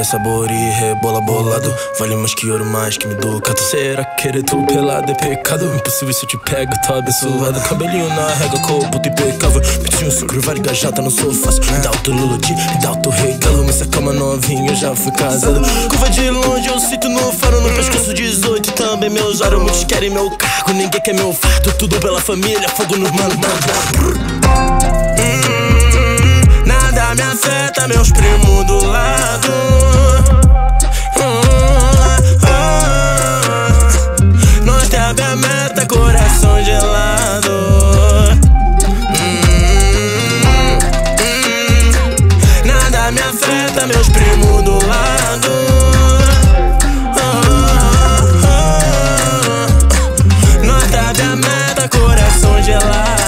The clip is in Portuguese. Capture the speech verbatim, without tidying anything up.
Alegria, sabor e rebola bolado. Vale mais que ouro, mais que me educa. Tu será querer tu pelado é pecado. Impossível se eu te pego, tô abençoado. Cabelinho na régua, corpo impecável. Pitinho sucro, várias gajata, não sou fácil. Me dá o teu luludi, me dá o teu regalo. Me cama novinho, eu já fui casado. Curva de longe, eu sinto no faro. No pescoço dezoito, também meus aros. Muitos querem meu cargo, ninguém quer meu fardo. Tudo pela família, fogo no mano, mano. Hum, nada me afeta, meus primos do lado. Hum, ah, nós teve a meta, coração gelado. Hum, hum, nada me afeta, meus primos do lado. Ah, ah, nós teve a meta, coração gelado.